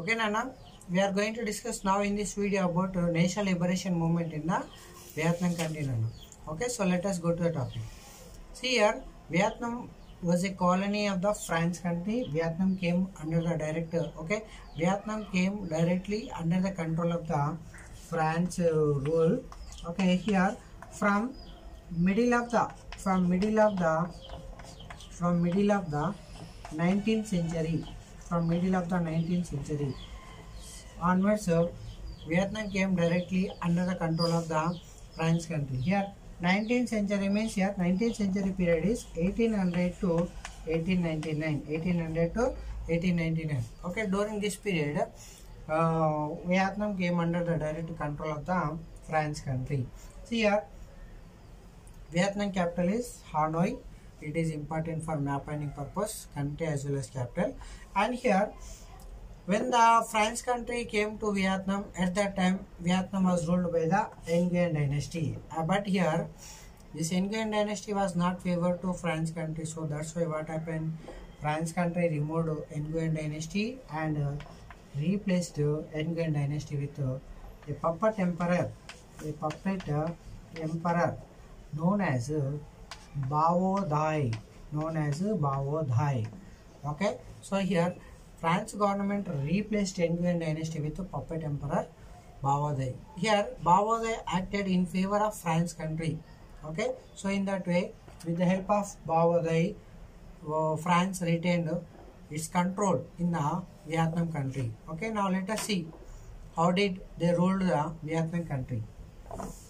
Okay, Nana, we are going to discuss now in this video about national liberation movement in the Vietnam country, Nana. Okay, so let us go to the topic. See here, Vietnam was a colony of the France country. Vietnam came under the Vietnam came directly under the control of the France rule. Okay, here from middle of the 19th century. From middle of the 19th century onwards, Vietnam came directly under the control of the France country. Here 19th century means here 19th century period is 1800 to 1899. 1800 to 1899. Okay, during this period, Vietnam came under the direct control of the France country. See here, Vietnam capital is Hanoi. It is important for map finding purpose, country as well as capital. And here, when the France country came to Vietnam, at that time Vietnam was ruled by the Nguyen dynasty. But here, this Nguyen dynasty was not favored to France country, so that's why what happened? France country removed Nguyen dynasty and replaced Nguyen dynasty with a puppet emperor, known as Bao Dai, Okay, so here France government replaced Nguyen dynasty with the puppet emperor Bao Dai. Here Bao Dai acted in favor of France country. Okay, so in that way, with the help of Bao Dai, France retained its control in the Vietnam country. Okay, now let us see how did they rule the Vietnam country.